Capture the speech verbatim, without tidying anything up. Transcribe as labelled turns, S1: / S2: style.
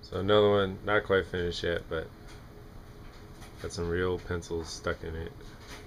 S1: So another one, not quite finished yet, but got some real pencils stuck in it.